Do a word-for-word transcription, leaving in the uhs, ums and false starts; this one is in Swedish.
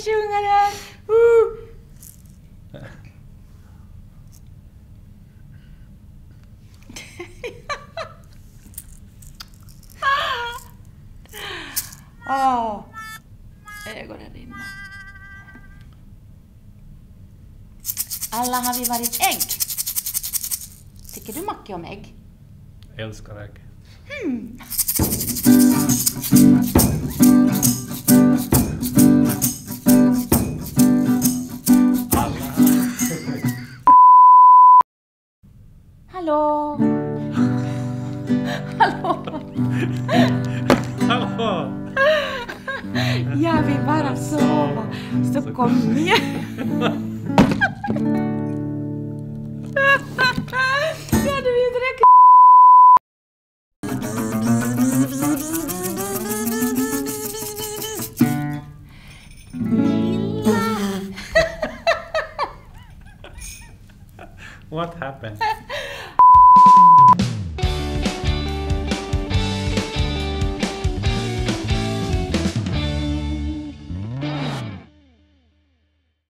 sjunga den. Uh. Åh, oh, ögonen rinner. Alla har vi varit ägg. Tycker du Macke om ägg? Jag älskar ägg. Hmm. Hallå? Hallå? Hallå? Jag vill bara sova. Så kom igen. Ja, du vill dricka. What happened?